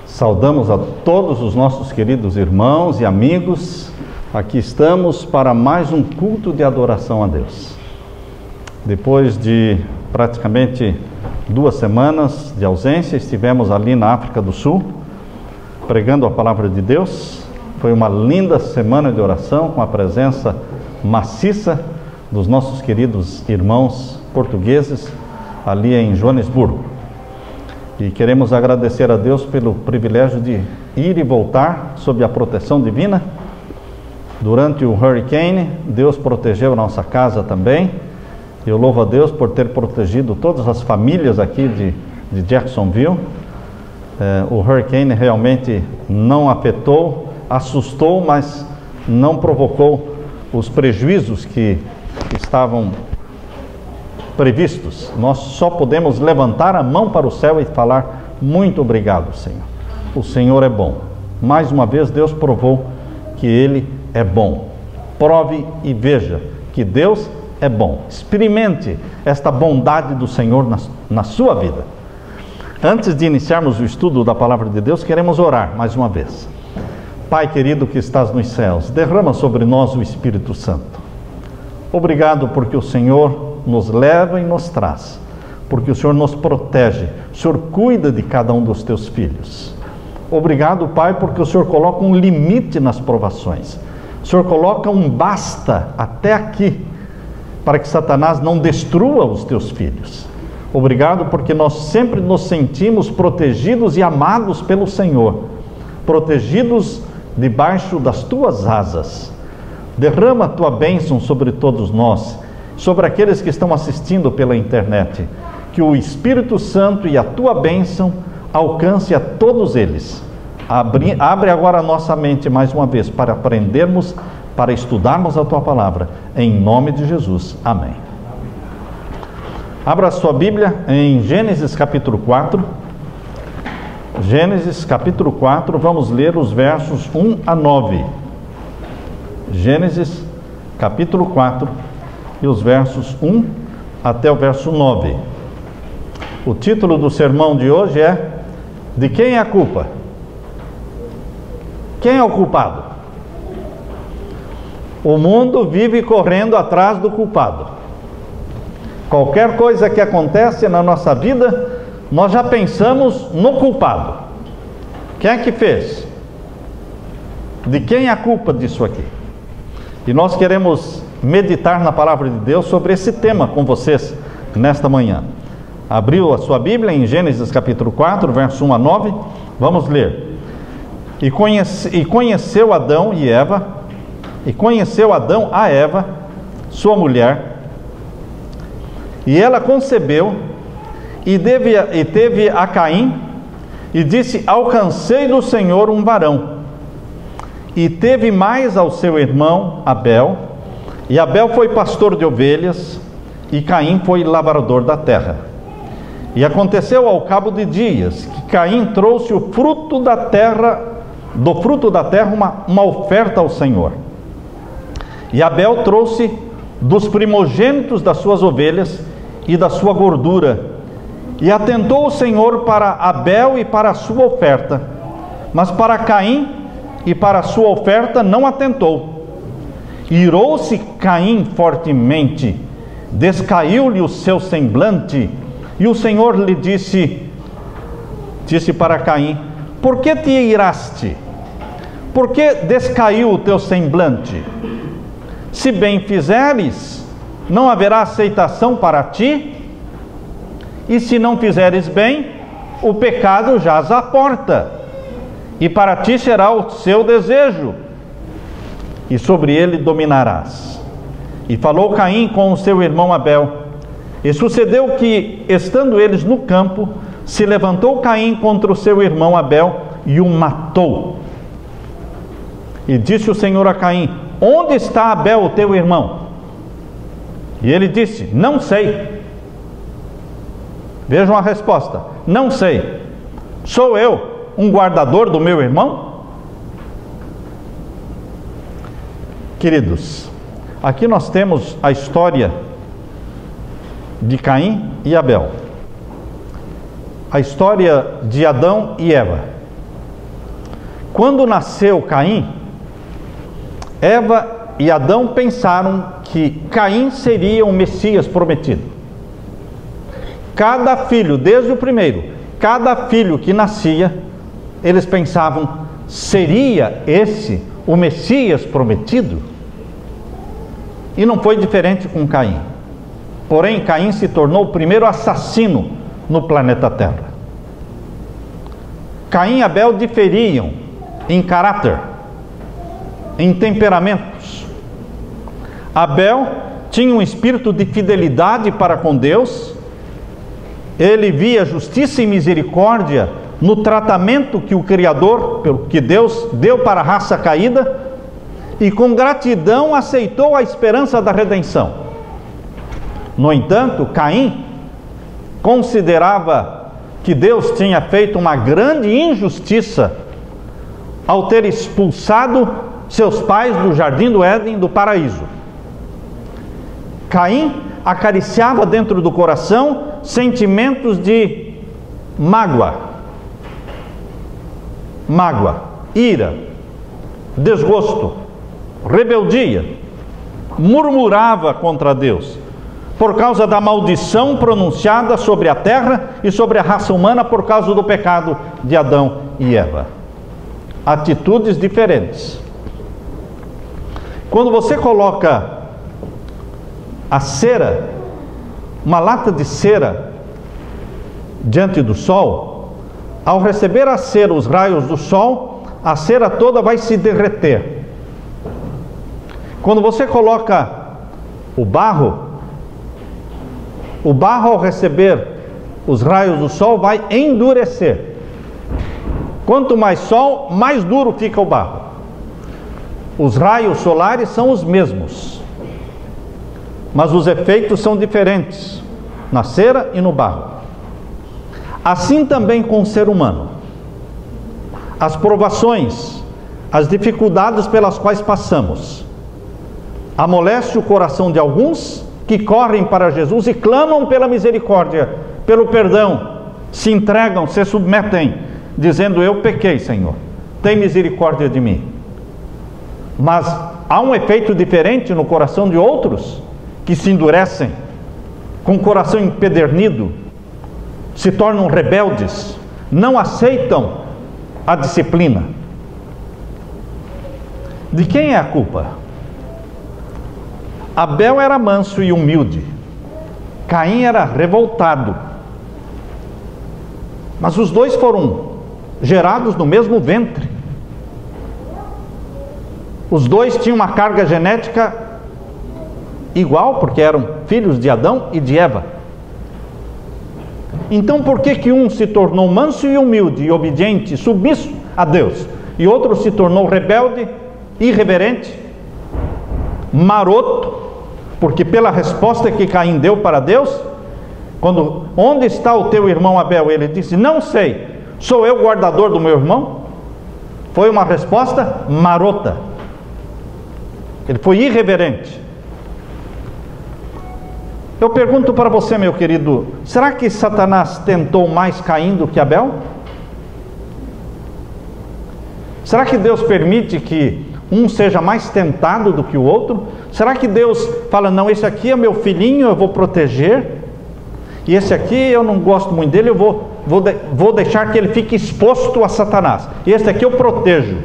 Saudamos a todos os nossos queridos irmãos e amigos. Aqui estamos para mais um culto de adoração a Deus. Depois de praticamente 2 semanas de ausência, estivemos ali na África do Sul, pregando a palavra de Deus. Foi uma linda semana de oração, com a presença maciça dos nossos queridos irmãos portugueses ali em Joanesburgo. E queremos agradecer a Deus pelo privilégio de ir e voltar sob a proteção divina. Durante o hurricane, Deus protegeu a nossa casa também. Eu louvo a Deus por ter protegido todas as famílias aqui de Jacksonville. O hurricane realmente não afetou, assustou, mas não provocou os prejuízos que estavam previstos. Nós só podemos levantar a mão para o céu e falar: muito obrigado, Senhor. O Senhor é bom. Mais uma vez Deus provou que Ele é bom. Prove e veja que Deus é bom. Experimente esta bondade do Senhor na sua vida. Antes de iniciarmos o estudo da palavra de Deus, queremos orar mais uma vez. Pai querido que estás nos céus, derrama sobre nós o Espírito Santo. Obrigado porque o Senhor nos leva e nos traz, porque o Senhor nos protege, o Senhor cuida de cada um dos teus filhos. Obrigado, Pai, porque o Senhor coloca um limite nas provações. O Senhor coloca um basta até aqui, para que Satanás não destrua os teus filhos. Obrigado porque nós sempre nos sentimos protegidos e amados pelo Senhor, protegidos debaixo das tuas asas. Derrama a tua bênção sobre todos nós, sobre aqueles que estão assistindo pela internet. Que o Espírito Santo e a tua bênção alcance a todos eles. Abre agora a nossa mente mais uma vez para aprendermos, para estudarmos a tua palavra. Em nome de Jesus. Amém. Abra a sua Bíblia em Gênesis capítulo 4. Gênesis capítulo 4, vamos ler os versos 1 a 9. Gênesis capítulo 4 e os versos 1 até o verso 9. O título do sermão de hoje é: de quem é a culpa? Quem é o culpado? O mundo vive correndo atrás do culpado. Qualquer coisa que acontece na nossa vida, nós já pensamos no culpado. Quem é que fez? De quem é a culpa disso aqui? E nós queremos meditar na palavra de Deus sobre esse tema com vocês nesta manhã. Abriu a sua Bíblia em Gênesis capítulo 4, verso 1 a 9. Vamos ler. E conheceu Adão a Eva, sua mulher, e ela concebeu e teve a Caim, e disse: alcancei do Senhor um varão. E teve mais ao seu irmão Abel, e Abel foi pastor de ovelhas, e Caim foi lavrador da terra. E aconteceu ao cabo de dias, que Caim trouxe do fruto da terra uma oferta ao Senhor. E Abel trouxe dos primogênitos das suas ovelhas e da sua gordura. E atentou o Senhor para Abel e para a sua oferta, mas para Caim e para a sua oferta não atentou. Irou-se Caim fortemente, descaiu-lhe o seu semblante, e o Senhor lhe disse para Caim: por que te iraste? Por que descaiu o teu semblante? Se bem fizeres, não haverá aceitação para ti, e se não fizeres bem, o pecado jaz à porta, e para ti será o seu desejo, e sobre ele dominarás. E falou Caim com o seu irmão Abel. E sucedeu que, estando eles no campo, se levantou Caim contra o seu irmão Abel e o matou. E disse o Senhor a Caim: onde está Abel, o teu irmão? E ele disse: não sei. Vejam a resposta: não sei. Sou eu um guardador do meu irmão? Queridos, aqui nós temos a história de Caim e Abel, a história de Adão e Eva. Quando nasceu Caim, Eva e Adão pensaram que Caim seria o Messias prometido. Cada filho, desde o primeiro, cada filho que nascia, eles pensavam, seria esse o Messias prometido? E não foi diferente com Caim. Porém, Caim se tornou o primeiro assassino no planeta Terra. Caim e Abel diferiam em caráter, em temperamentos. Abel tinha um espírito de fidelidade para com Deus. Ele via justiça e misericórdia no tratamento que o Criador, que Deus deu para a raça caída, e com gratidão aceitou a esperança da redenção. No entanto, Caim considerava que Deus tinha feito uma grande injustiça ao ter expulsado seus pais do jardim do Éden, do paraíso. Caim acariciava dentro do coração sentimentos de mágoa, ira, desgosto, rebeldia. Murmurava contra Deus por causa da maldição pronunciada sobre a terra e sobre a raça humana por causa do pecado de Adão e Eva. Atitudes diferentes. Quando você coloca a cera, uma lata de cera, diante do sol, ao receber a cera, os raios do sol, a cera toda vai se derreter. Quando você coloca o barro ao receber os raios do sol vai endurecer. Quanto mais sol, mais duro fica o barro. Os raios solares são os mesmos, mas os efeitos são diferentes na cera e no barro. Assim também com o ser humano. As provações, as dificuldades pelas quais passamos, amolece o coração de alguns que correm para Jesus e clamam pela misericórdia, pelo perdão, se entregam, se submetem, dizendo: eu pequei, Senhor, tem misericórdia de mim. Mas há um efeito diferente no coração de outros que se endurecem, com o coração empedernido, se tornam rebeldes, não aceitam a disciplina. De quem é a culpa? Abel era manso e humilde, Caim era revoltado, mas os dois foram gerados no mesmo ventre. Os dois tinham uma carga genética igual, porque eram filhos de Adão e de Eva. Então por que um se tornou manso e humilde e obediente, submisso a Deus, e outro se tornou rebelde, irreverente, maroto? Porque pela resposta que Caim deu para Deus, onde está o teu irmão Abel? Ele disse: não sei, sou eu guardador do meu irmão? Foi uma resposta marota. Ele foi irreverente. Eu pergunto para você, meu querido, será que Satanás tentou mais Caim do que Abel? Será que Deus permite que um seja mais tentado do que o outro? Será que Deus fala: não, esse aqui é meu filhinho, eu vou proteger, e esse aqui eu não gosto muito dele, eu vou deixar que ele fique exposto a Satanás, e esse aqui eu protejo?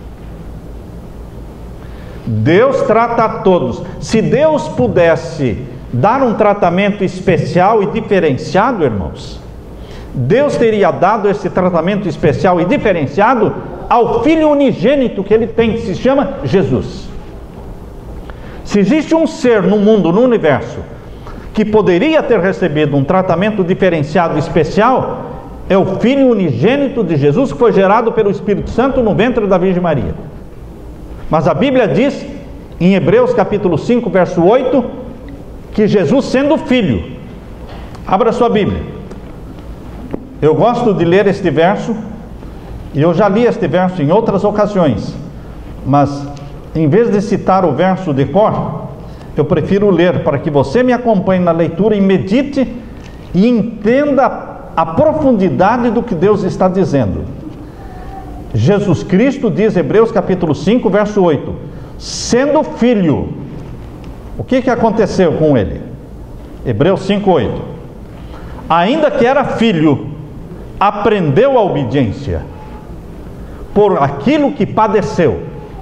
Deus trata a todos. Se Deus pudesse dar um tratamento especial e diferenciado, irmãos, Deus teria dado esse tratamento especial e diferenciado ao Filho unigênito que Ele tem, que se chama Jesus. Se existe um ser no mundo, no universo, que poderia ter recebido um tratamento diferenciado e especial, é o Filho unigênito de Jesus, que foi gerado pelo Espírito Santo no ventre da Virgem Maria. Mas a Bíblia diz, em Hebreus capítulo 5, verso 8, que Jesus, sendo filho, abra sua Bíblia. Eu gosto de ler este verso, e eu já li este verso em outras ocasiões, mas em vez de citar o verso de cor, eu prefiro ler para que você me acompanhe na leitura e medite e entenda a profundidade do que Deus está dizendo. Jesus Cristo, diz Hebreus capítulo 5, verso 8, sendo filho, o que aconteceu com ele? Hebreus 5, 8. Ainda que era filho, aprendeu a obediência por aquilo que padeceu.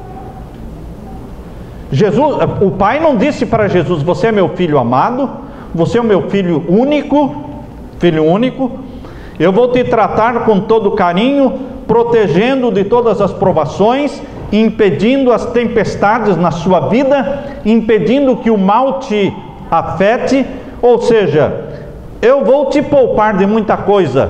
Jesus, o Pai não disse para Jesus: você é meu filho amado, você é o meu filho único, eu vou te tratar com todo carinho, protegendo de todas as provações, impedindo as tempestades na sua vida, impedindo que o mal te afete, ou seja, eu vou te poupar de muita coisa.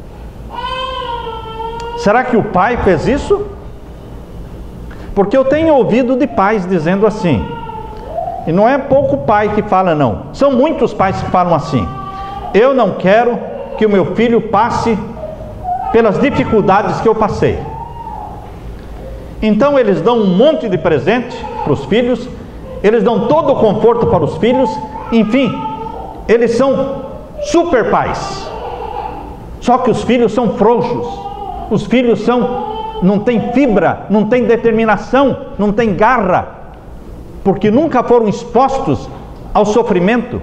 Será que o Pai fez isso? Porque eu tenho ouvido de pais dizendo assim, e não é pouco pai que fala não, são muitos pais que falam assim: eu não quero que o meu filho passe pelas dificuldades que eu passei. Então eles dão um monte de presente para os filhos, eles dão todo o conforto para os filhos, enfim, eles são super pais. Só que os filhos são frouxos, os filhos não têm fibra, não têm determinação, não têm garra, porque nunca foram expostos ao sofrimento.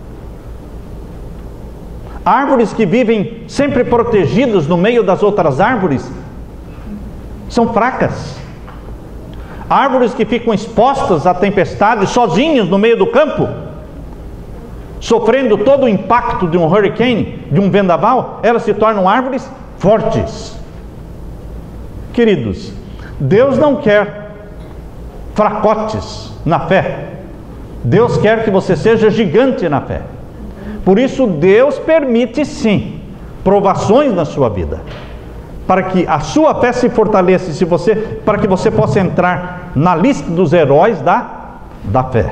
Árvores que vivem sempre protegidas no meio das outras árvores são fracas. Árvores que ficam expostas à tempestade, sozinhas no meio do campo, sofrendo todo o impacto de um hurricane, de um vendaval, elas se tornam árvores fortes. Queridos, Deus não quer fracotes na fé. Deus quer que você seja gigante na fé. Por isso Deus permite sim provações na sua vida, para que a sua fé se fortaleça, para que você possa entrar na lista dos heróis da fé.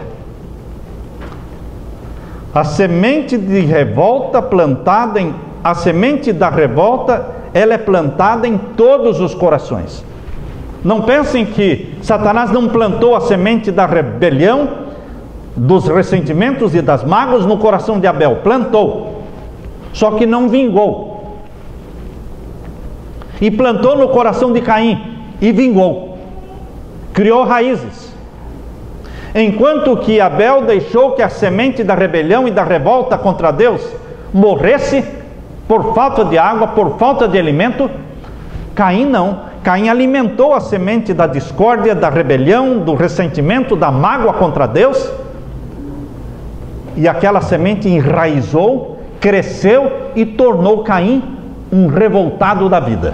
A semente da revolta, ela é plantada em todos os corações. Não pensem que Satanás não plantou a semente da rebelião, dos ressentimentos e das mágoas no coração de Abel. Plantou, só que não vingou. E plantou no coração de Caim e vingou, criou raízes. Enquanto que Abel deixou que a semente da rebelião e da revolta contra Deus morresse por falta de água, por falta de alimento, Caim não. Caim alimentou a semente da discórdia, da rebelião, do ressentimento, da mágoa contra Deus, e aquela semente enraizou, cresceu e tornou Caim um revoltado da vida.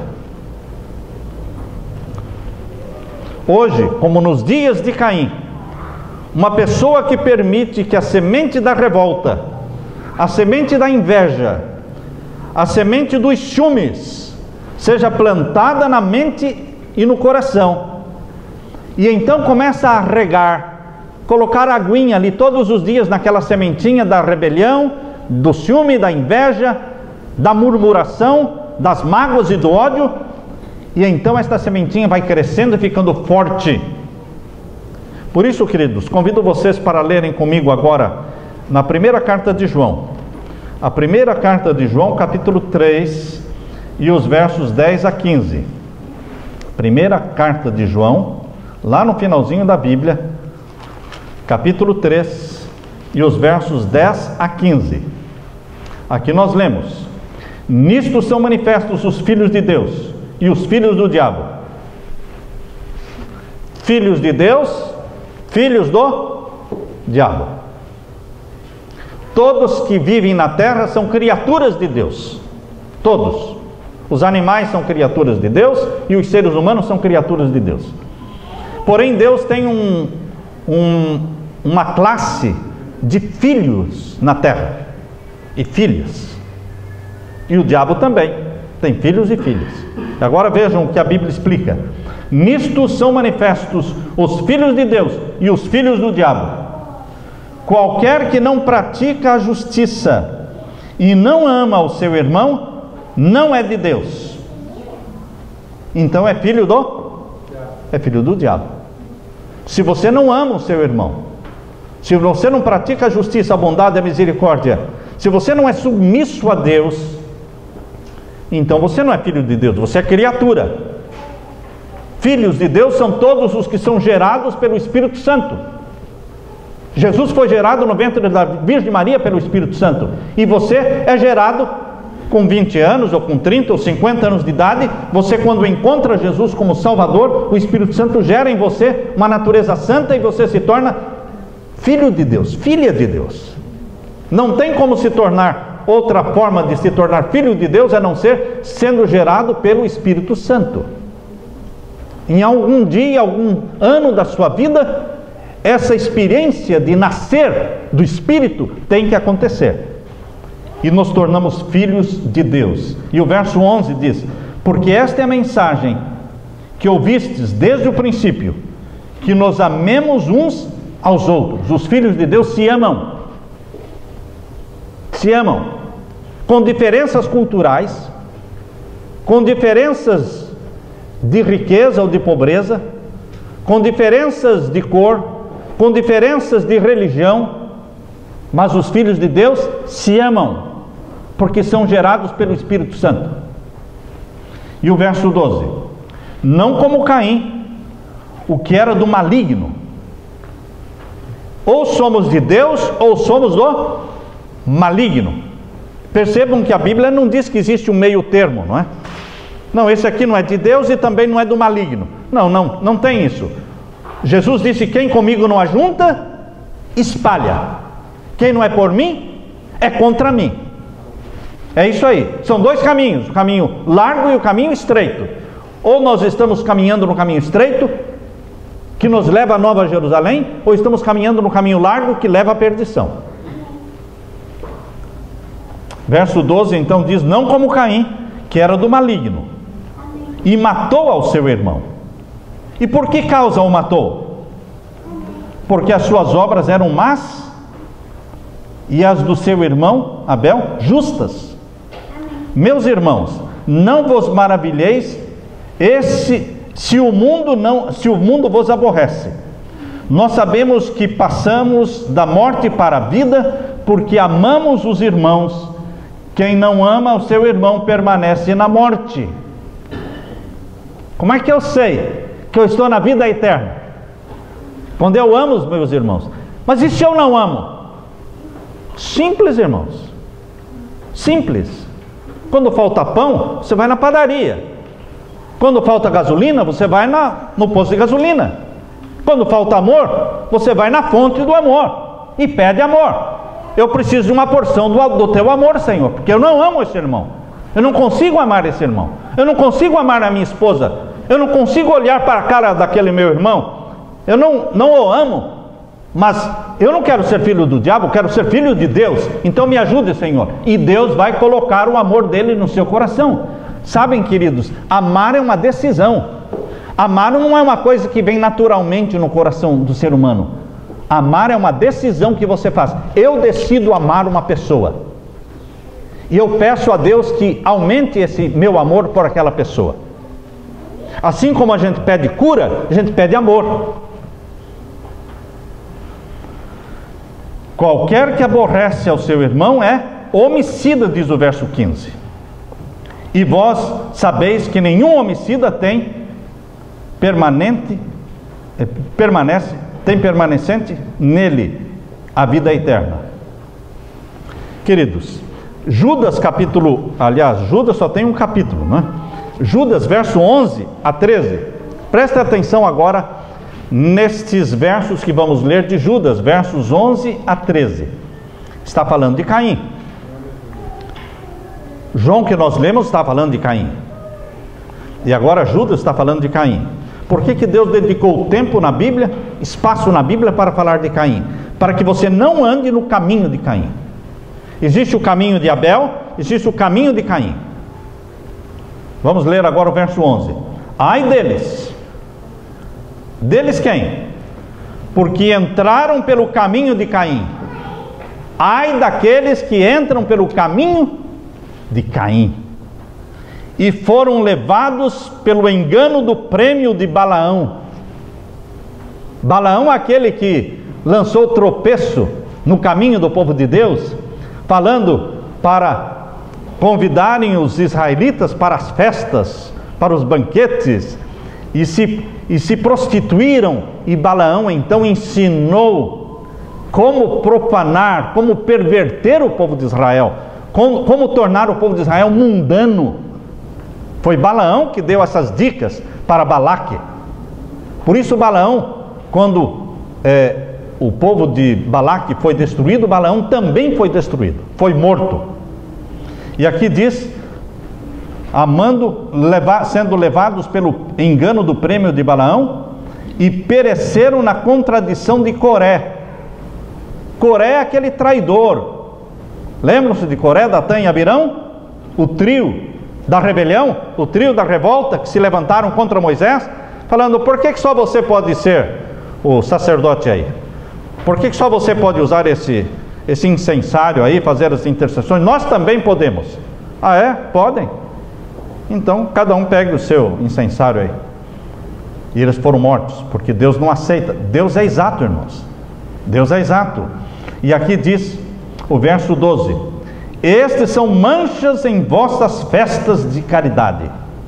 Hoje, como nos dias de Caim, uma pessoa que permite que a semente da revolta, a semente da inveja, a semente dos ciúmes seja plantada na mente e no coração, e então começa a regar, colocar aguinha ali todos os dias naquela sementinha da rebelião, do ciúme, da inveja, da murmuração, das mágoas e do ódio, e então esta sementinha vai crescendo e ficando forte. Por isso, queridos, convido vocês para lerem comigo agora na primeira carta de João, a primeira carta de João, capítulo 3, e os versos 10 a 15. Primeira carta de João, lá no finalzinho da Bíblia, capítulo 3, e os versos 10 a 15. Aqui nós lemos: nisto são manifestos os filhos de Deus e os filhos do diabo. Filhos de Deus, filhos do diabo. Todos que vivem na terra são criaturas de Deus. Todos. Os animais são criaturas de Deus e os seres humanos são criaturas de Deus. Porém, Deus tem uma classe de filhos na terra e filhas. E o diabo também tem filhos e filhas. Agora vejam o que a Bíblia explica: nisto são manifestos os filhos de Deus e os filhos do diabo. Qualquer que não pratica a justiça e não ama o seu irmão, não é de Deus. Então é filho do diabo. Se você não ama o seu irmão, se você não pratica a justiça, a bondade e a misericórdia, se você não é submisso a Deus, então você não é filho de Deus, você é criatura. Filhos de Deus são todos os que são gerados pelo Espírito Santo. Jesus foi gerado no ventre da Virgem Maria pelo Espírito Santo. E você é gerado com 20 anos, ou com 30, ou 50 anos de idade. Você, quando encontra Jesus como Salvador, o Espírito Santo gera em você uma natureza santa e você se torna filho de Deus, filha de Deus. Não tem como se tornar outra forma de se tornar filho de Deus a não ser sendo gerado pelo Espírito Santo. Em algum dia, algum ano da sua vida, essa experiência de nascer do Espírito tem que acontecer. E nos tornamos filhos de Deus. E o verso 11 diz: porque esta é a mensagem que ouvistes desde o princípio, que nos amemos uns aos outros. Os filhos de Deus se amam. Se amam. Com diferenças culturais, com diferenças de riqueza ou de pobreza, com diferenças de cor, com diferenças de religião, mas os filhos de Deus se amam, porque são gerados pelo Espírito Santo. E o verso 12: não como Caim, o que era do maligno. Ou somos de Deus, ou somos do maligno. Percebam que a Bíblia não diz que existe um meio termo, não é? Não, esse aqui não é de Deus e também não é do maligno. Não tem isso. Jesus disse: quem comigo não ajunta, espalha. Quem não é por mim, é contra mim. É isso aí. São dois caminhos, o caminho largo e o caminho estreito. Ou nós estamos caminhando no caminho estreito, que nos leva a Nova Jerusalém, ou estamos caminhando no caminho largo, que leva à perdição. Verso 12 então diz: não como Caim, que era do maligno, e matou ao seu irmão. E por que causa o matou? Porque as suas obras eram más, e as do seu irmão Abel justas. Meus irmãos, não vos maravilheis se o mundo vos aborrece. Nós sabemos que passamos da morte para a vida, porque amamos os irmãos. Quem não ama o seu irmão permanece na morte. Como é que eu sei que eu estou na vida eterna? Quando eu amo os meus irmãos. Mas e se eu não amo? Simples, irmãos. Simples. Quando falta pão, você vai na padaria. Quando falta gasolina, você vai no posto de gasolina. Quando falta amor, você vai na fonte do amor e pede amor. Eu preciso de uma porção do teu amor, Senhor, porque eu não amo esse irmão. Eu não consigo amar esse irmão. Eu não consigo amar a minha esposa. Eu não consigo olhar para a cara daquele meu irmão. Eu não o amo. Mas eu não quero ser filho do diabo, eu quero ser filho de Deus. Então me ajude, Senhor. E Deus vai colocar o amor dele no seu coração. Sabem, queridos, amar é uma decisão. Amar não é uma coisa que vem naturalmente no coração do ser humano. Amar é uma decisão que você faz. Eu decido amar uma pessoa. E eu peço a Deus que aumente esse meu amor por aquela pessoa. Assim como a gente pede cura, a gente pede amor. Qualquer que aborrece ao seu irmão é homicida, diz o verso 15. E vós sabeis que nenhum homicida tem permanecente nele a vida eterna. Queridos, Judas Judas só tem um capítulo, não é? Judas, verso 11 a 13. Presta atenção agora nestes versos que vamos ler de Judas, versos 11 a 13. Está falando de Caim. João, que nós lemos, está falando de Caim. E agora Judas está falando de Caim. Por que Deus dedicou tempo na Bíblia, espaço na Bíblia para falar de Caim? Para que você não ande no caminho de Caim. Existe o caminho de Abel, existe o caminho de Caim. Vamos ler agora o verso 11. Ai deles. Deles quem? Porque entraram pelo caminho de Caim. Ai daqueles que entram pelo caminho de Caim e foram levados pelo engano do prêmio de Balaão. Balaão, aquele que lançou tropeço no caminho do povo de Deus, falando para convidarem os israelitas para as festas, para os banquetes, e se prostituíram, e Balaão então ensinou como profanar, como perverter o povo de Israel, como tornar o povo de Israel mundano. Foi Balaão que deu essas dicas para Balaque. Por isso Balaão, quando o povo de Balaque foi destruído, Balaão também foi destruído, foi morto. E aqui diz, sendo levados pelo engano do prêmio de Balaão, e pereceram na contradição de Coré. Coré é aquele traidor. Lembram-se de Coré, Datã e Abirão? O trio da rebelião, o trio da revolta, que se levantaram contra Moisés, falando: por que só você pode ser o sacerdote aí? Por que só você pode usar esse incensário aí, fazer as intercessões? Nós também podemos. Ah, é? Podem? Então cada um pegue o seu incensário aí. E eles foram mortos, porque Deus não aceita. Deus é exato, irmãos. Deus é exato. E aqui diz o verso 12: estes são manchas em vossas festas de caridade.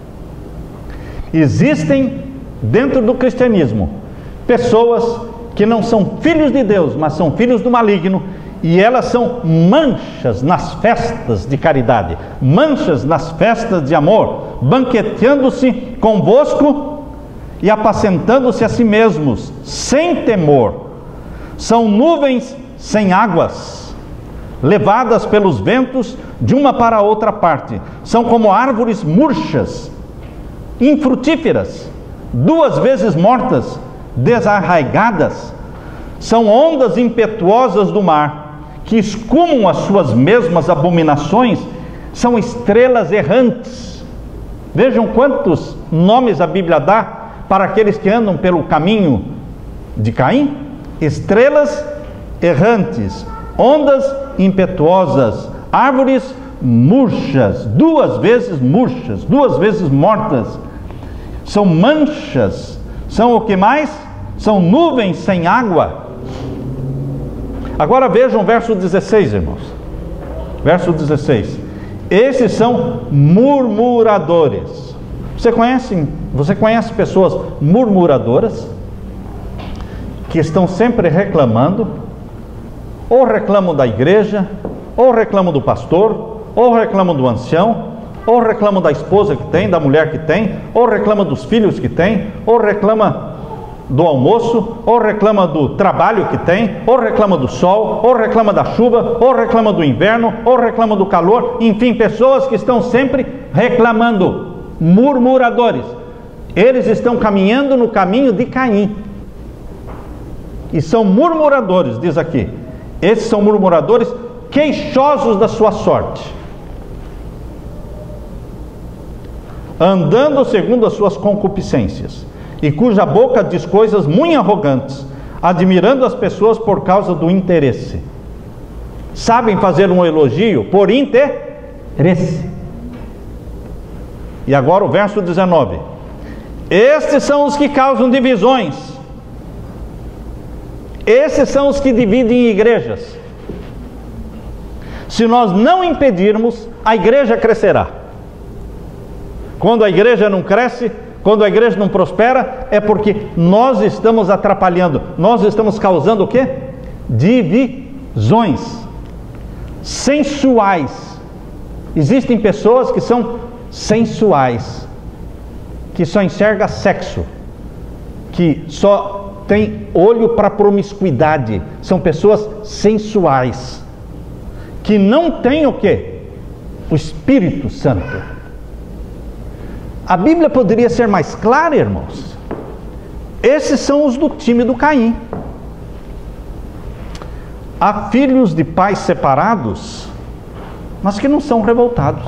Existem dentro do cristianismo pessoas que não são filhos de Deus, mas são filhos do maligno, e elas são manchas nas festas de caridade, manchas nas festas de amor, banqueteando-se convosco e apacentando-se a si mesmos, sem temor. São nuvens sem águas, levadas pelos ventos de uma para outra parte. São como árvores murchas, infrutíferas, 2 vezes mortas, desarraigadas. São ondas impetuosas do mar, que escumam as suas mesmas abominações. São estrelas errantes. Vejam quantos nomes a Bíblia dá para aqueles que andam pelo caminho de Caim. Estrelas errantes, ondas impetuosas, árvores murchas, 2 vezes murchas, 2 vezes mortas. São manchas. São o que mais? São nuvens sem água. Agora vejam o verso 16, irmãos. Verso 16. Esses são murmuradores. Você conhece pessoas murmuradoras? Que estão sempre reclamando, ou reclamam da igreja, ou reclamam do pastor, ou reclamam do ancião, ou reclamam da esposa que tem, da mulher que tem, ou reclamam dos filhos que tem, ou reclama do almoço, ou reclama do trabalho que tem, ou reclama do sol, ou reclama da chuva, ou reclama do inverno, ou reclama do calor. Enfim, pessoas que estão sempre reclamando, murmuradores. Eles estão caminhando no caminho de Caim, e são murmuradores, diz aqui. Esses são murmuradores, queixosos da sua sorte, andando segundo as suas concupiscências, e cuja boca diz coisas muito arrogantes, admirando as pessoas por causa do interesse. Sabem fazer um elogio por interesse. E agora o verso 19: estes são os que causam divisões. Esses são os que dividem igrejas. Se nós não impedirmos, a igreja crescerá. Quando a igreja não cresce, quando a igreja não prospera, é porque nós estamos atrapalhando, nós estamos causando o quê? Divisões sensuais. Existem pessoas que são sensuais, que só enxerga sexo, que só tem olho para promiscuidade. São pessoas sensuais, que não têm o quê? O Espírito Santo. A Bíblia poderia ser mais clara, irmãos. Esses são os do time do Caim. Há filhos de pais separados, mas que não são revoltados.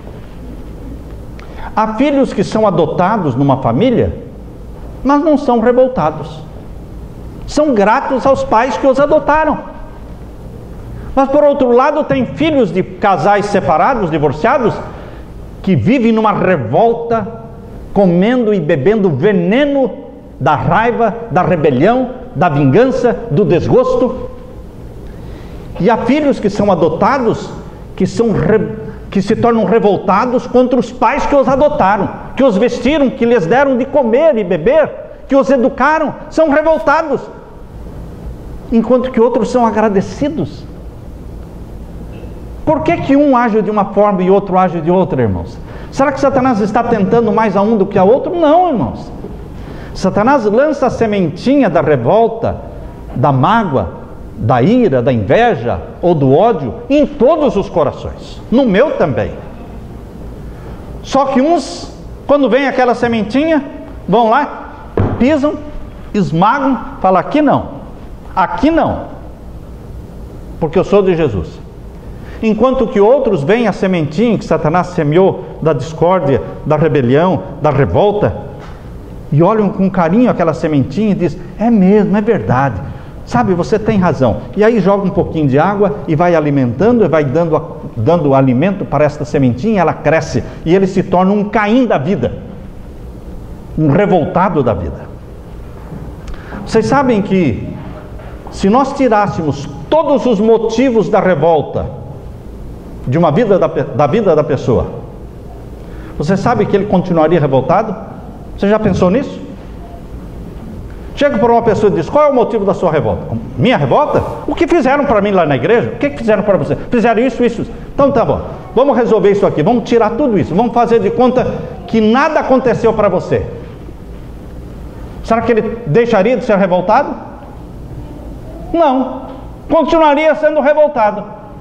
Há filhos que são adotados numa família, mas não são revoltados. São gratos aos pais que os adotaram. Mas por outro lado, tem filhos de casais separados, divorciados, que vivem numa revolta, comendo e bebendo veneno da raiva, da rebelião, da vingança, do desgosto. E há filhos que são adotados, que que se tornam revoltados contra os pais que os adotaram, que os vestiram, que lhes deram de comer e beber, que os educaram, são revoltados, enquanto que outros são agradecidos. Por que um age de uma forma e outro age de outra, irmãos? Será que Satanás está tentando mais a um do que a outro? Não, irmãos. Satanás lança a sementinha da revolta, da mágoa, da ira, da inveja ou do ódio em todos os corações, no meu também. Só que uns, quando vem aquela sementinha, vão lá, pisam, esmagam, falam: aqui não, porque eu sou de Jesus. Enquanto que outros veem a sementinha que Satanás semeou da discórdia, da rebelião, da revolta, e olham com carinho aquela sementinha e dizem: é mesmo, é verdade, sabe, você tem razão. E aí joga um pouquinho de água e vai alimentando, e vai dando alimento para esta sementinha, ela cresce, e ele se torna um Caim da vida, um revoltado da vida. Vocês sabem que se nós tirássemos todos os motivos da revolta de uma vida da vida da pessoa, você sabe que ele continuaria revoltado? Você já pensou nisso? Chega para uma pessoa e diz: qual é o motivo da sua revolta? Minha revolta? O que fizeram para mim lá na igreja? O que fizeram para você? Fizeram isso. Então tá bom, vamos resolver isso aqui, vamos tirar tudo isso, vamos fazer de conta que nada aconteceu para você. Será que ele deixaria de ser revoltado? Não, continuaria sendo revoltado.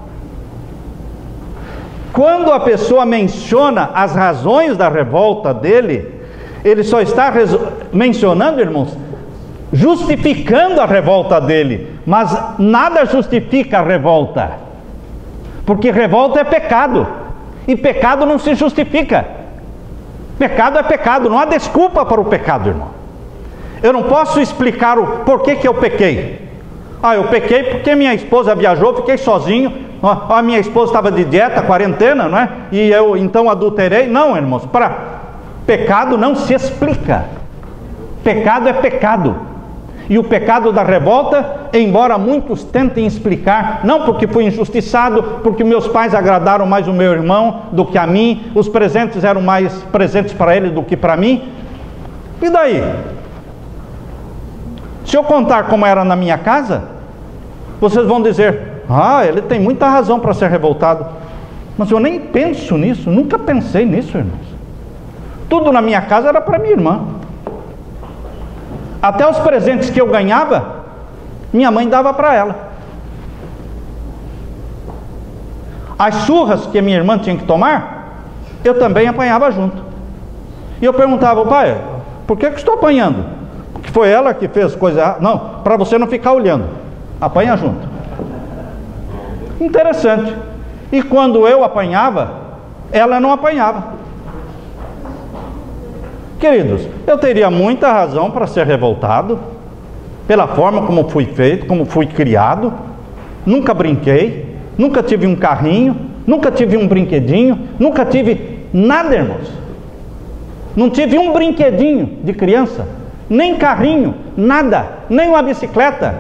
Quando a pessoa menciona as razões da revolta dele, ele só está mencionando, irmãos, justificando a revolta dele, mas nada justifica a revolta, porque revolta é pecado, e pecado não se justifica. Pecado é pecado, não há desculpa para o pecado, irmão. Eu não posso explicar o porquê que eu pequei. Eu pequei porque minha esposa viajou, fiquei sozinho, a minha esposa estava de dieta, quarentena, não é? E eu então adulterei. Não, irmãos, pecado não se explica. Pecado é pecado. E o pecado da revolta, embora muitos tentem explicar, não porque fui injustiçado, porque meus pais agradaram mais o meu irmão do que a mim, os presentes eram mais presentes para ele do que para mim. E daí? Se eu contar como era na minha casa, vocês vão dizer: ele tem muita razão para ser revoltado. Mas eu nem penso nisso, nunca pensei nisso, irmãos. Tudo na minha casa era para minha irmã. Até os presentes que eu ganhava, minha mãe dava para ela. As surras que a minha irmã tinha que tomar, eu também apanhava junto. E eu perguntava: pai, por que estou apanhando? Porque foi ela que fez coisa errada? Não, para você não ficar olhando, apanha junto. Interessante. E quando eu apanhava, ela não apanhava. Queridos, eu teria muita razão para ser revoltado pela forma como fui feito, como fui criado. Nunca brinquei, nunca tive um carrinho, nunca tive um brinquedinho, nunca tive nada, irmãos. Não tive um brinquedinho de criança, nem carrinho, nada, nem uma bicicleta.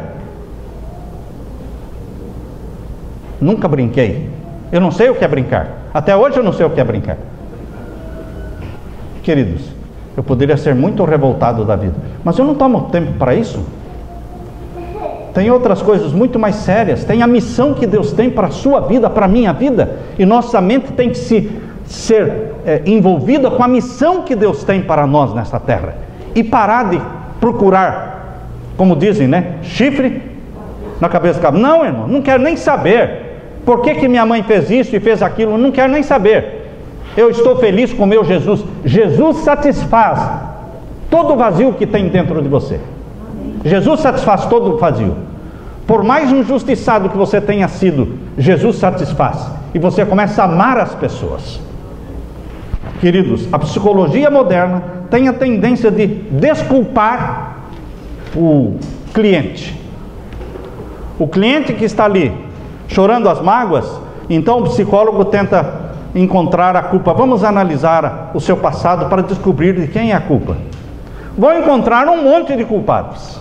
Nunca brinquei. Eu não sei o que é brincar. Até hoje eu não sei o que é brincar. Queridos, eu poderia ser muito revoltado da vida, mas eu não tomo tempo para isso. Tem outras coisas muito mais sérias. Tem a missão que Deus tem para a sua vida, para a minha vida. E nossa mente tem que ser envolvida com a missão que Deus tem para nós nessa terra. E parar de procurar, como dizem, né, chifre na cabeça do cabo. Não, irmão, não quero nem saber por que minha mãe fez isso e fez aquilo. Não quero nem saber. Eu estou feliz com o meu Jesus. Jesus satisfaz todo o vazio que tem dentro de você. Jesus satisfaz todo o vazio. Por mais injustiçado que você tenha sido, Jesus satisfaz. E você começa a amar as pessoas. Queridos, a psicologia moderna tem a tendência de desculpar o cliente. O cliente que está ali chorando as mágoas, então o psicólogo tenta encontrar a culpa. Vamos analisar o seu passado para descobrir de quem é a culpa. Vão encontrar um monte de culpados,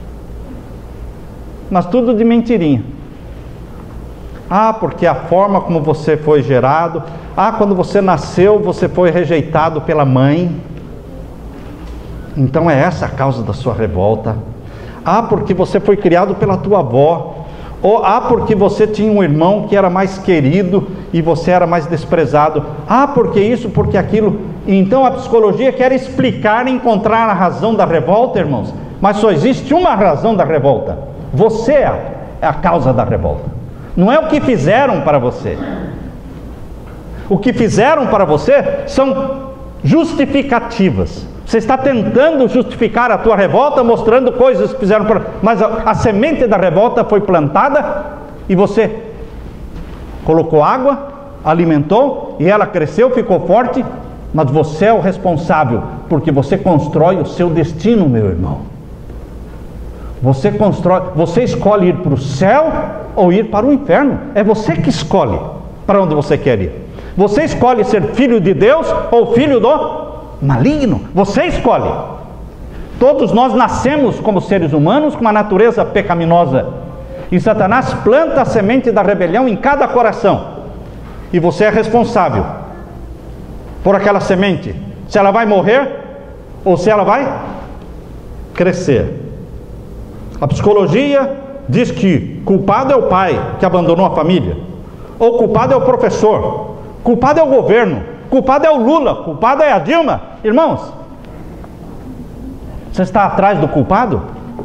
mas tudo de mentirinha. Porque a forma como você foi gerado, Ah, quando você nasceu, você foi rejeitado pela mãe. Então é essa a causa da sua revolta. Ah, porque você foi criado pela tua avó. Ou porque você tinha um irmão que era mais querido e você era mais desprezado. Porque isso, porque aquilo. Então a psicologia quer explicar, encontrar a razão da revolta, irmãos. Mas só existe uma razão da revolta. Você é a causa da revolta. Não é o que fizeram para você. O que fizeram para você são justificativas. Você está tentando justificar a tua revolta, mostrando coisas que fizeram para... Mas a semente da revolta foi plantada e você colocou água, alimentou e ela cresceu, ficou forte. Mas você é o responsável, porque você constrói o seu destino, meu irmão. Você escolhe ir para o céu ou ir para o inferno. É você que escolhe para onde você quer ir. Você escolhe ser filho de Deus ou filho do maligno. Você escolhe. Todos nós nascemos como seres humanos com uma natureza pecaminosa. E Satanás planta a semente da rebelião em cada coração. E você é responsável por aquela semente. Se ela vai morrer ou se ela vai crescer. A psicologia diz que culpado é o pai que abandonou a família. Ou culpado é o professor. Culpado é o governo. Culpado é o Lula. Culpado é a Dilma. Irmãos, você está atrás do culpado?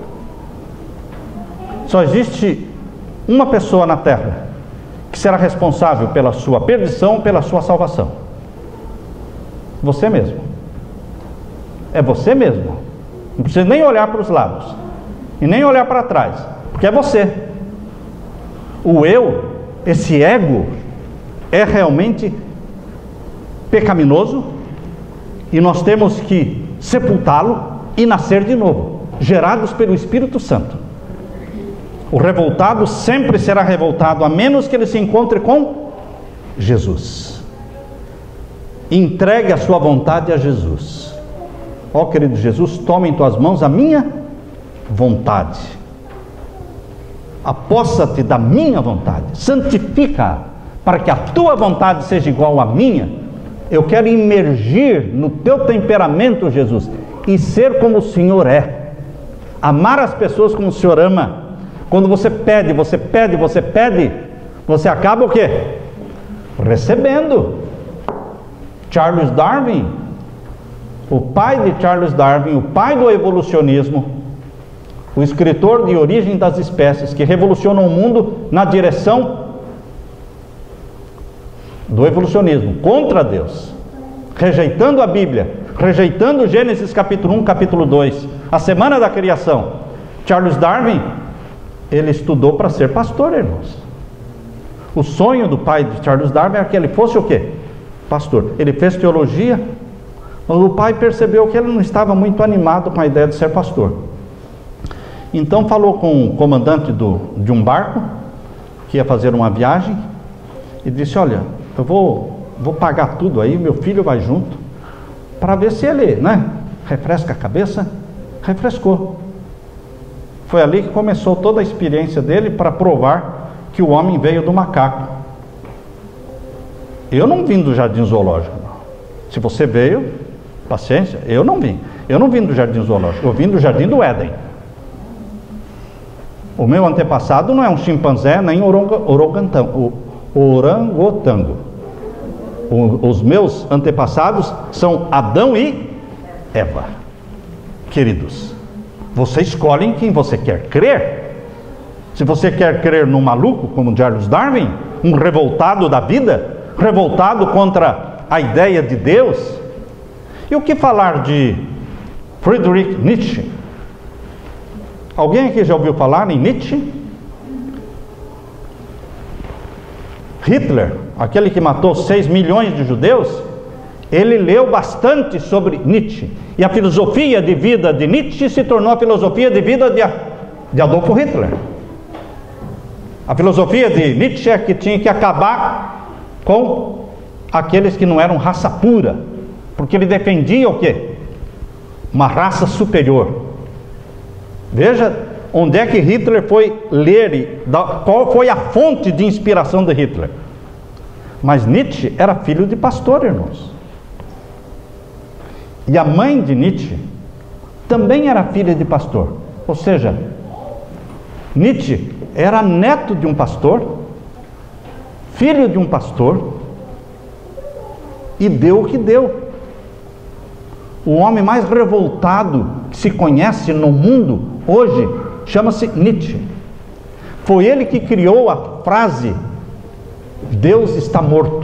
Só existe uma pessoa na terra que será responsável pela sua perdição, pela sua salvação. Você mesmo. É você mesmo. Não precisa nem olhar para os lados e nem olhar para trás, porque é você. O eu, esse ego, é realmente pecaminoso e nós temos que sepultá-lo e nascer de novo, gerados pelo Espírito Santo. O revoltado sempre será revoltado, a menos que ele se encontre com Jesus. Entregue a sua vontade a Jesus. Ó querido Jesus, toma em tuas mãos a minha vontade. Apossa-te da minha vontade. Santifica para que a tua vontade seja igual à minha. Eu quero imergir no teu temperamento, Jesus, e ser como o Senhor é. Amar as pessoas como o Senhor ama. Quando você pede, você pede, você pede, você acaba o quê? Recebendo. Charles Darwin, o pai de Charles Darwin, o pai do evolucionismo, o escritor de Origem das Espécies, que revolucionou o mundo na direção do evolucionismo, contra Deus, rejeitando a Bíblia, rejeitando Gênesis capítulo 1, capítulo 2, a semana da criação. Charles Darwin, ele estudou para ser pastor, irmãos. O sonho do pai de Charles Darwin era que ele fosse o quê? Pastor. Ele fez teologia. O pai percebeu que ele não estava muito animado com a ideia de ser pastor. Então falou com o comandante de um barco que ia fazer uma viagem e disse: olha, eu vou pagar tudo aí, meu filho vai junto, para ver se ele, refresca a cabeça. Refrescou. Foi ali que começou toda a experiência dele para provar que o homem veio do macaco. Eu não vim do jardim zoológico, não. Se você veio, paciência, eu não vim. Eu não vim do jardim zoológico, eu vim do jardim do Éden. O meu antepassado não é um chimpanzé nem orangotango. Os meus antepassados são Adão e Eva. Queridos, você escolhe em quem você quer crer. Se você quer crer num maluco como Charles Darwin, um revoltado da vida, revoltado contra a ideia de Deus. E o que falar de Friedrich Nietzsche? Alguém aqui já ouviu falar em Nietzsche? Hitler, aquele que matou 6 milhões de judeus, ele leu bastante sobre Nietzsche. E a filosofia de vida de Nietzsche se tornou a filosofia de vida de Adolf Hitler. A filosofia de Nietzsche é que tinha que acabar com aqueles que não eram raça pura, porque ele defendia o quê? Uma raça superior. Veja onde é que Hitler foi ler, qual foi a fonte de inspiração de Hitler. Mas Nietzsche era filho de pastor, irmãos. E a mãe de Nietzsche também era filha de pastor. Ou seja, Nietzsche era neto de um pastor, filho de um pastor, e deu o que deu. O homem mais revoltado que se conhece no mundo hoje chama-se Nietzsche. Foi ele que criou a frase: Deus está morto.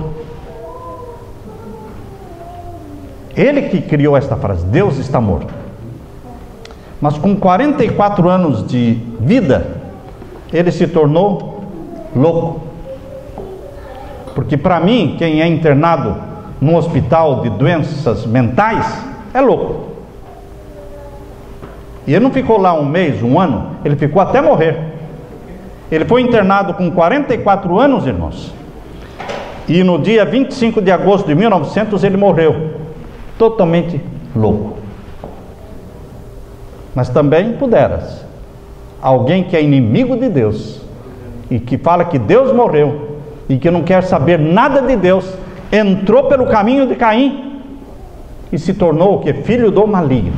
Ele que criou esta frase: Deus está morto. Mas com 44 anos de vida, ele se tornou louco. Porque para mim, quem é internado num hospital de doenças mentais é louco. E ele não ficou lá um mês, um ano, ele ficou até morrer. Ele foi internado com 44 anos, irmãos. E no dia 25 de agosto de 1900 ele morreu, totalmente louco. Mas também puderas, alguém que é inimigo de Deus e que fala que Deus morreu e que não quer saber nada de Deus, entrou pelo caminho de Caim e se tornou o que? Filho do maligno.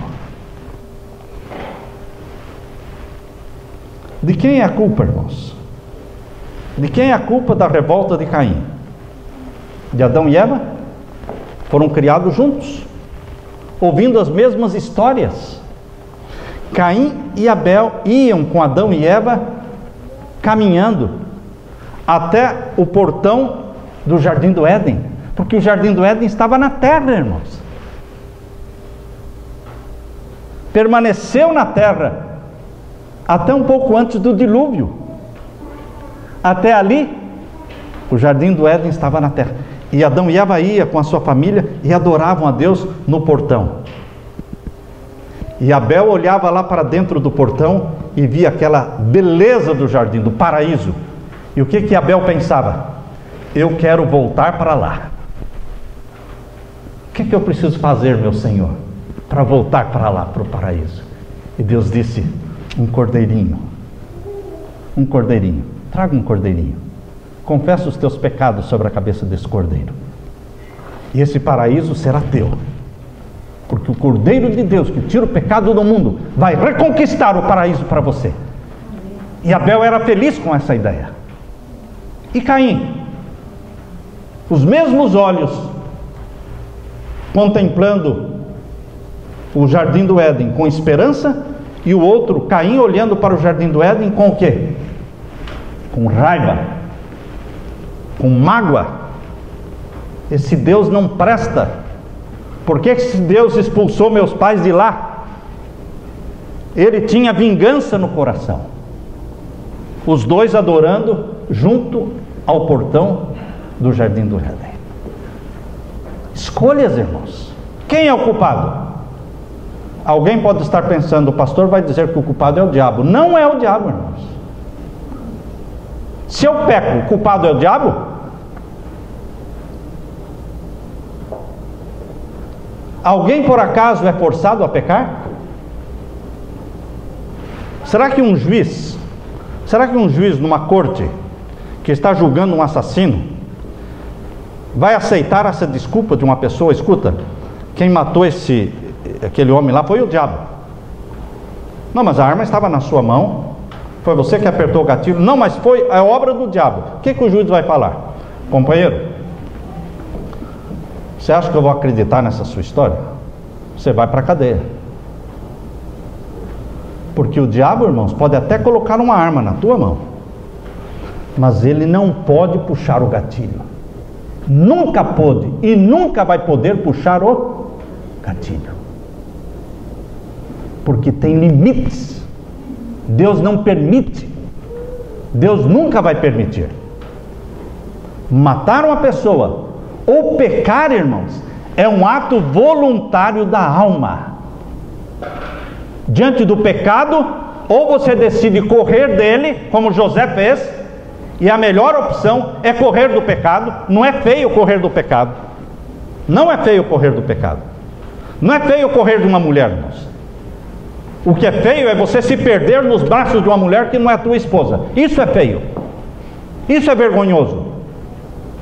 De quem é a culpa, irmãos? De quem é a culpa da revolta de Caim? De Adão e Eva? Foram criados juntos, ouvindo as mesmas histórias. Caim e Abel iam com Adão e Eva caminhando até o portão do Jardim do Éden, porque o Jardim do Éden estava na terra, irmãos. Permaneceu na terra até um pouco antes do dilúvio. Até ali, o Jardim do Éden estava na terra. E Adão e Eva iam com a sua família e adoravam a Deus no portão. E Abel olhava lá para dentro do portão e via aquela beleza do jardim, do paraíso. E o que Abel pensava? Eu quero voltar para lá. O que eu preciso fazer, meu Senhor, para voltar para lá, para o paraíso? E Deus disse: um cordeirinho. Um cordeirinho. Traga um cordeirinho. Confessa os teus pecados sobre a cabeça desse cordeiro. E esse paraíso será teu. Porque o Cordeiro de Deus, que tira o pecado do mundo, vai reconquistar o paraíso para você. E Abel era feliz com essa ideia. E Caim? Os mesmos olhos, contemplando o Jardim do Éden com esperança, e o outro, Caim, olhando para o Jardim do Éden com o quê? Com raiva, com mágoa. Esse Deus não presta. Por que esse Deus expulsou meus pais de lá? Ele tinha vingança no coração. Os dois adorando junto ao portão do Jardim do Éden. Escolhas, irmãos. Quem é o culpado? Alguém pode estar pensando: o pastor vai dizer que o culpado é o diabo. Não é o diabo, irmãos. Se eu peco, o culpado é o diabo? Alguém por acaso é forçado a pecar? Será que um juiz numa corte que está julgando um assassino vai aceitar essa desculpa de uma pessoa? Escuta, quem matou aquele homem lá foi o diabo. Não, mas a arma estava na sua mão, foi você que apertou o gatilho. Não, mas foi a obra do diabo. O que o juiz vai falar? Companheiro, você acha que eu vou acreditar nessa sua história? Você vai para a cadeia. Porque o diabo, irmãos, pode até colocar uma arma na tua mão, mas ele não pode puxar o gatilho. Nunca pôde e nunca vai poder puxar o gatilho. Porque tem limites. Deus não permite. Deus nunca vai permitir. Matar uma pessoa ou pecar, irmãos, é um ato voluntário da alma. Diante do pecado, ou você decide correr dele, como José fez, e a melhor opção é correr do pecado. Não é feio correr do pecado. Não é feio correr do pecado. Não é feio correr de uma mulher, irmãos. O que é feio é você se perder nos braços de uma mulher que não é tua esposa. Isso é feio. Isso é vergonhoso.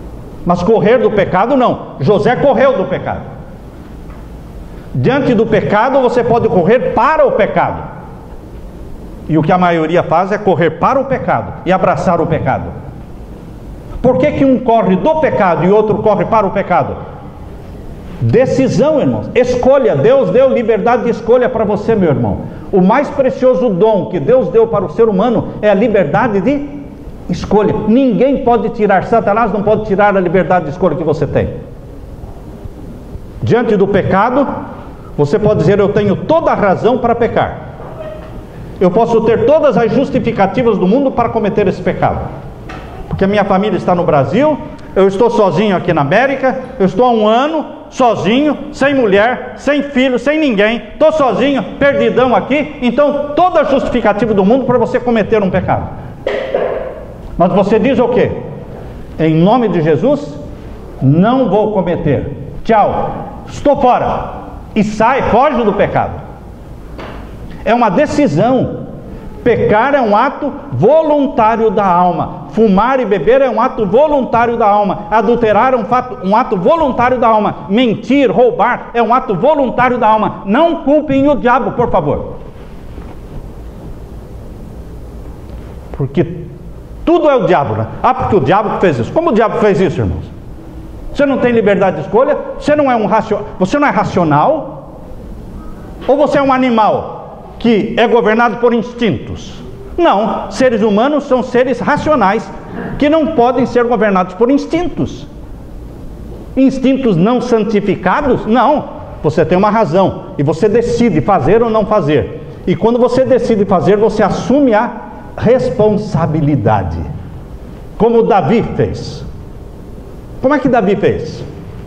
Mas correr do pecado não. José correu do pecado. Diante do pecado você pode correr para o pecado. E o que a maioria faz é correr para o pecado e abraçar o pecado. Por que um corre do pecado e outro corre para o pecado? Decisão, irmãos. Escolha. Deus deu liberdade de escolha para você, meu irmão. O mais precioso dom que Deus deu para o ser humano é a liberdade de escolha. Ninguém pode tirar, Satanás não pode tirar a liberdade de escolha que você tem. Diante do pecado, você pode dizer: eu tenho toda a razão para pecar. Eu posso ter todas as justificativas do mundo para cometer esse pecado. Porque a minha família está no Brasil, eu estou sozinho aqui na América, eu estou há um ano sozinho, sem mulher, sem filho, sem ninguém, estou sozinho, perdidão aqui. Então toda a justificativa do mundo para você cometer um pecado. Mas você diz o quê? Em nome de Jesus, não vou cometer. Tchau, estou fora. E sai, foge do pecado. É uma decisão. Pecar é um ato voluntário da alma. Fumar e beber é um ato voluntário da alma. Adulterar é um ato voluntário da alma. Mentir, roubar é um ato voluntário da alma. Não culpem o diabo, por favor. Porque tudo é o diabo, né? Ah, porque o diabo fez isso. Como o diabo fez isso, irmãos? Você não tem liberdade de escolha? Você não é racional? Ou você é um animal que é governado por instintos? Não, seres humanos são seres racionais que não podem ser governados por instintos. Instintos não santificados? Não, você tem uma razão e você decide fazer ou não fazer. E quando você decide fazer, você assume a responsabilidade, como Davi fez. Como é que Davi fez?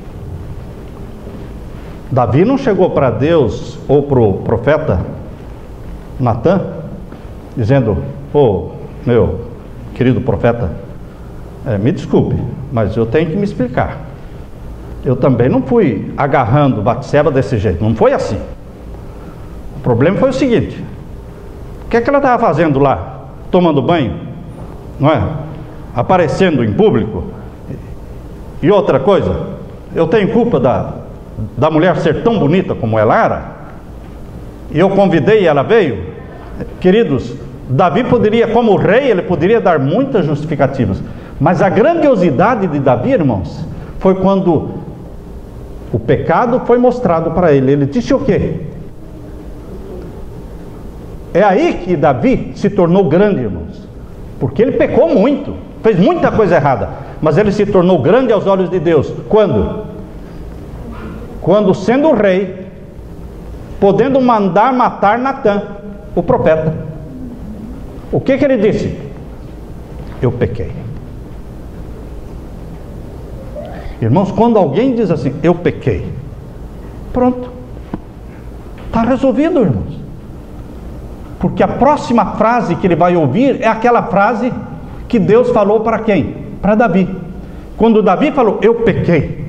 Davi não chegou para Deus ou para o profeta Natã, dizendo: meu querido profeta, me desculpe, mas eu tenho que me explicar. Eu também não fui agarrando Batseba desse jeito, não foi assim. O problema foi o seguinte: o que é que ela estava fazendo lá? Tomando banho, não é? Aparecendo em público. E outra coisa, eu tenho culpa da mulher ser tão bonita como ela era? E eu convidei e ela veio? Queridos, Davi poderia, como rei, ele poderia dar muitas justificativas. Mas a grandiosidade de Davi, irmãos, foi quando o pecado foi mostrado para ele. Ele disse o quê? É aí que Davi se tornou grande, irmãos. Porque ele pecou muito, fez muita coisa errada, mas ele se tornou grande aos olhos de Deus. Quando? Quando, sendo rei, podendo mandar matar Natã, o profeta, o que ele disse? Eu pequei. Irmãos, quando alguém diz assim: eu pequei, pronto, está resolvido, irmãos. Porque a próxima frase que ele vai ouvir é aquela frase que Deus falou para quem? Para Davi. Quando Davi falou: eu pequei,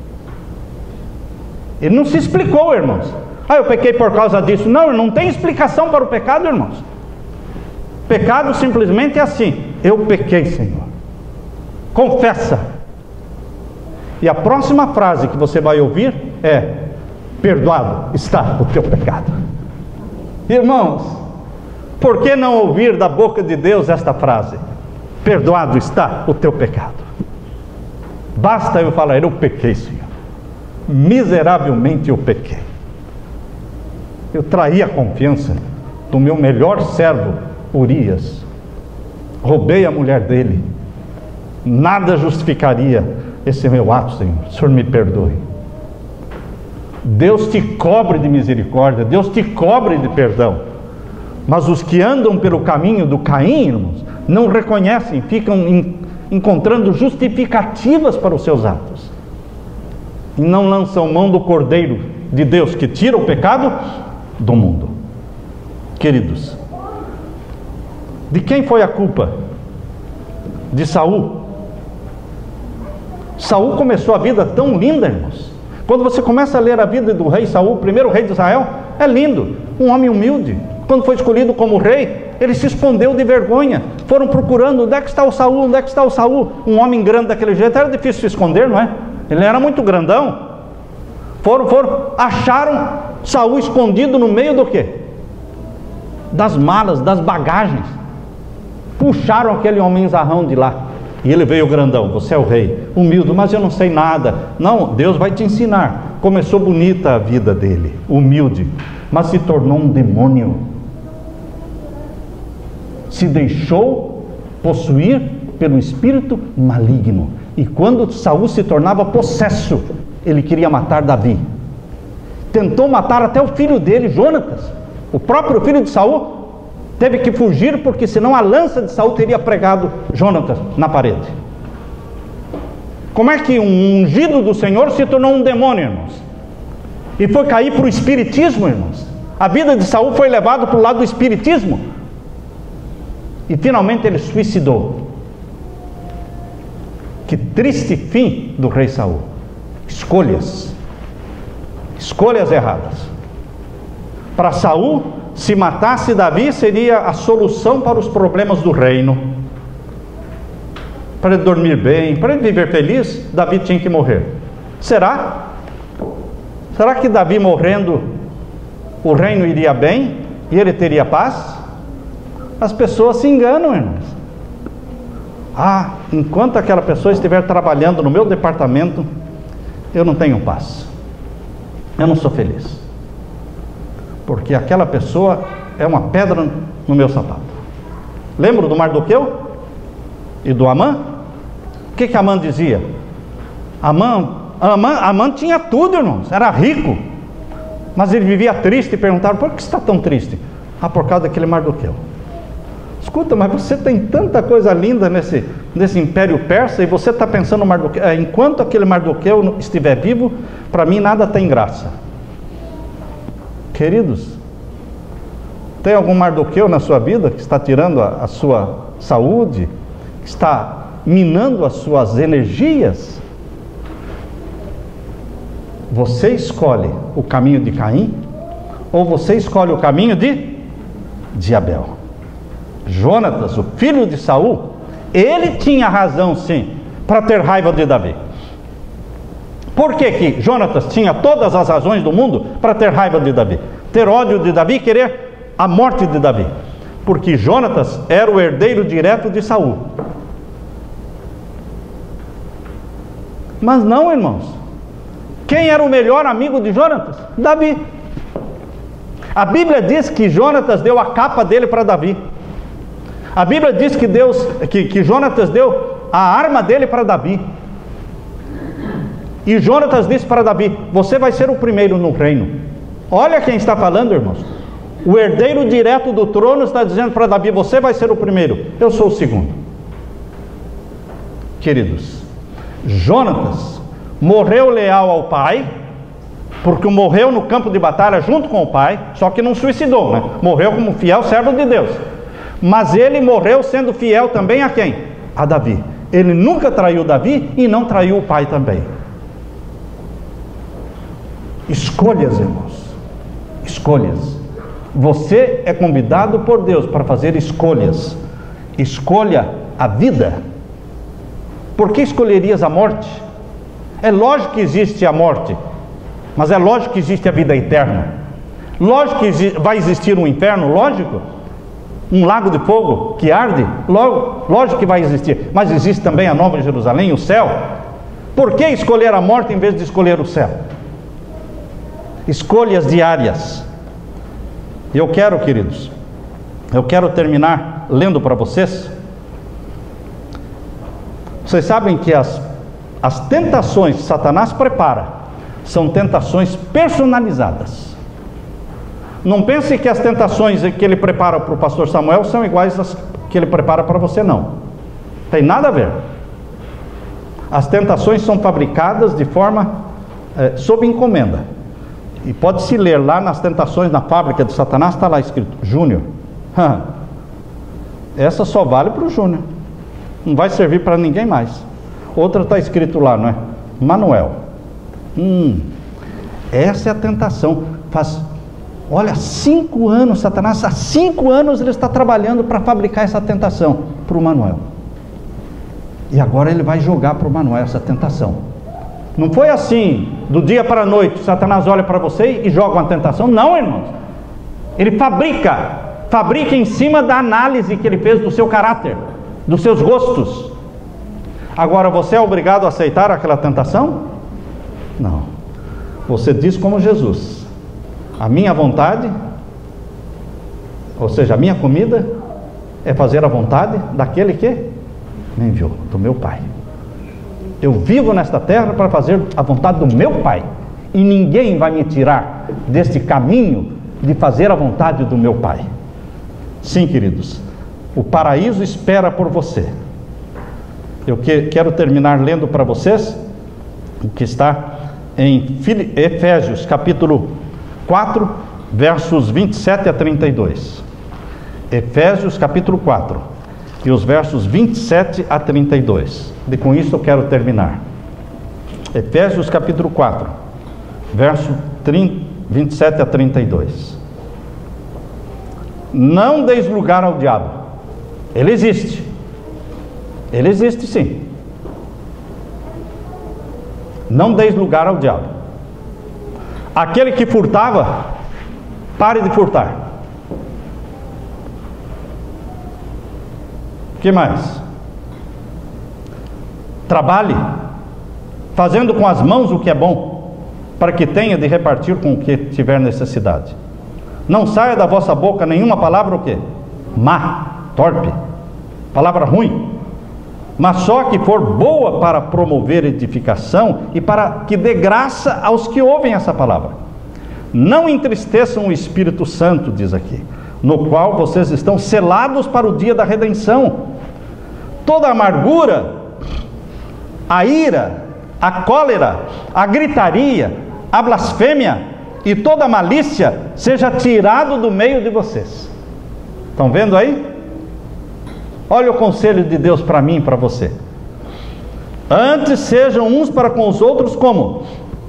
ele não se explicou, irmãos. Eu pequei por causa disso. Não tem explicação para o pecado, irmãos. Pecado simplesmente é assim: eu pequei, Senhor. Confessa. E a próxima frase que você vai ouvir é: perdoado está o teu pecado. Irmãos, por que não ouvir da boca de Deus esta frase? Perdoado está o teu pecado. Basta eu falar: eu pequei, Senhor. Miseravelmente eu pequei. Eu traí a confiança do meu melhor servo, Urias. Roubei a mulher dele. Nada justificaria esse meu ato, Senhor. O Senhor me perdoe. Deus te cobre de misericórdia, Deus te cobre de perdão. Mas os que andam pelo caminho do Caim, irmãos, não reconhecem, ficam encontrando justificativas para os seus atos. E não lançam mão do Cordeiro de Deus que tira o pecado do mundo. Queridos, de quem foi a culpa? De Saul. Saul começou a vida tão linda, irmãos. Quando você começa a ler a vida do rei Saul, o primeiro rei de Israel, é lindo, um homem humilde. Quando foi escolhido como rei, Ele se escondeu de vergonha. Foram procurando, onde é que está o Saul? Onde é que está o Saul? Um homem grande daquele jeito, era difícil se esconder, não é? Ele era muito grandão. Acharam Saul escondido no meio do quê? Das malas, das bagagens. Puxaram aquele homenzarrão de lá. E ele veio grandão: você é o rei. Humilde: mas eu não sei nada. Não, Deus vai te ensinar. Começou bonita a vida dele, humilde, mas se tornou um demônio. Se deixou possuir pelo espírito maligno. E quando Saul se tornava possesso, ele queria matar Davi. Tentou matar até o filho dele, Jonatas. O próprio filho de Saul teve que fugir, porque senão a lança de Saul teria pregado Jonatas na parede. Como é que um ungido do Senhor se tornou um demônio, irmãos? E foi cair para o espiritismo, irmãos. A vida de Saul foi levada para o lado do espiritismo. E finalmente ele suicidou. Que triste fim do rei Saul. Escolhas erradas. Para Saul, se matasse Davi, seria a solução para os problemas do reino. Para ele dormir bem, para ele viver feliz, Davi tinha que morrer. Será? Será que Davi morrendo, o reino iria bem e ele teria paz? As pessoas se enganam, irmãos. Enquanto aquela pessoa estiver trabalhando no meu departamento, eu não tenho paz. Eu não sou feliz. Porque aquela pessoa é uma pedra no meu sapato. Lembra do Mardoqueu e do Amã? O que Amã dizia? Amã tinha tudo, irmãos, era rico, mas ele vivia triste. E perguntaram: por que você está tão triste? Por causa daquele Mardoqueu. Escuta, mas você tem tanta coisa linda nesse império persa, e você está pensando no Mardoqueu. Enquanto aquele Mardoqueu estiver vivo, para mim nada tem graça. Queridos, tem algum Mardoqueu na sua vida que está tirando a sua saúde, que está minando as suas energias? Você escolhe o caminho de Caim, ou você escolhe o caminho de Abel? Jonatas, o filho de Saul, ele tinha razão sim para ter raiva de Davi. Por que Jonatas tinha todas as razões do mundo para ter raiva de Davi, ter ódio de Davi, querer a morte de Davi? Porque Jonatas era o herdeiro direto de Saul. Mas não, irmãos. Quem era o melhor amigo de Jonatas? Davi. A Bíblia diz que Jonatas deu a capa dele para Davi. A Bíblia diz que Jonatas deu a arma dele para Davi. E Jonatas disse para Davi: você vai ser o primeiro no reino. Olha quem está falando, irmãos. O herdeiro direto do trono está dizendo para Davi: você vai ser o primeiro, eu sou o segundo. Queridos, Jonatas morreu leal ao pai, porque morreu no campo de batalha junto com o pai, só que não suicidou, né? Morreu como fiel servo de Deus. Mas ele morreu sendo fiel também a quem? A Davi. Ele nunca traiu Davi e não traiu o pai também. Escolhas, irmãos. Escolhas. Você é convidado por Deus para fazer escolhas. Escolha a vida. Por que escolherias a morte? É lógico que existe a morte, mas é lógico que existe a vida eterna. Lógico que vai existir um inferno, lógico. Um lago de fogo que arde, lógico que vai existir. Mas existe também a Nova Jerusalém, o céu. Por que escolher a morte em vez de escolher o céu? Escolhas diárias. E eu quero, queridos, terminar lendo para vocês. Vocês sabem que as tentações que Satanás prepara são tentações personalizadas. Não pense que as tentações que ele prepara para o pastor Samuel são iguais às que ele prepara para você, não. Tem nada a ver. As tentações são fabricadas de forma sob encomenda. E pode-se ler lá nas tentações na fábrica de Satanás, está lá escrito Júnior. Essa só vale para o Júnior. Não vai servir para ninguém mais. Outra está escrito lá, não é? Manuel. Essa é a tentação. Olha, 5 anos, Satanás, há 5 anos ele está trabalhando para fabricar essa tentação para o Manuel. E agora ele vai jogar para o Manuel essa tentação. Não foi assim, do dia para a noite, Satanás olha para você e joga uma tentação. Não, irmãos. Ele fabrica em cima da análise que ele fez do seu caráter, dos seus gostos. Agora, você é obrigado a aceitar aquela tentação? Não. Você diz como Jesus: a minha vontade, ou seja, a minha comida, é fazer a vontade daquele que me enviou, do meu Pai. Eu vivo nesta terra para fazer a vontade do meu Pai, e ninguém vai me tirar deste caminho de fazer a vontade do meu Pai. Sim, queridos, o paraíso espera por você. Eu quero terminar lendo para vocês o que está em Efésios capítulo 4, versos 27 a 32. Efésios capítulo 4 e os versos 27 a 32. E com isso eu quero terminar. Efésios capítulo 4, verso 27 a 32. Não deis lugar ao diabo. Ele existe. Ele existe sim. Não deis lugar ao diabo. Aquele que furtava, pare de furtar. O que mais? Trabalhe, fazendo com as mãos o que é bom, para que tenha de repartir com o que tiver necessidade. Não saia da vossa boca nenhuma palavra o quê? Má, torpe, palavra ruim, mas só que for boa para promover edificação e para que dê graça aos que ouvem essa palavra. Não entristeçam o Espírito Santo, diz aqui, no qual vocês estão selados para o dia da redenção. Toda a amargura, a ira, a cólera, a gritaria, a blasfêmia e toda a malícia seja tirado do meio de vocês. Estão vendo aí? Olha o conselho de Deus para mim e para você. Antes sejam uns para com os outros como?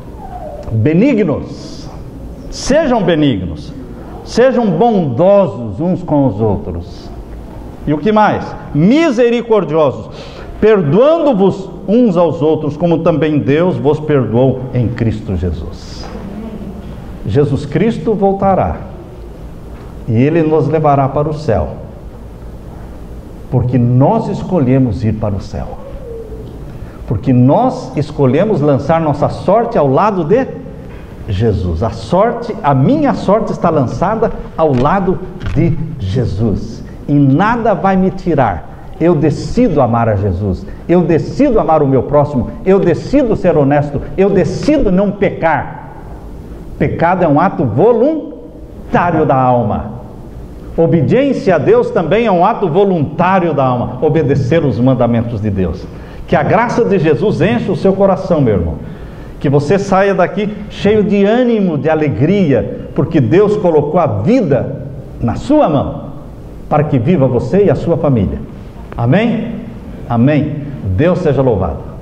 Benignos. Sejam benignos. Sejam bondosos uns com os outros. E o que mais? Misericordiosos, perdoando-vos uns aos outros, como também Deus vos perdoou em Cristo Jesus. Jesus Cristo voltará e Ele nos levará para o céu, porque nós escolhemos ir para o céu, porque nós escolhemos lançar nossa sorte ao lado de Jesus. A minha sorte está lançada ao lado de Jesus, e nada vai me tirar. Eu decido amar a Jesus, eu decido amar o meu próximo, eu decido ser honesto, eu decido não pecar. Pecado é um ato voluntário da alma. Obediência a Deus também é um ato voluntário da alma, obedecer os mandamentos de Deus. Que a graça de Jesus enche o seu coração, meu irmão. Que você saia daqui cheio de ânimo, de alegria, porque Deus colocou a vida na sua mão, para que viva você e a sua família. Amém? Amém. Deus seja louvado.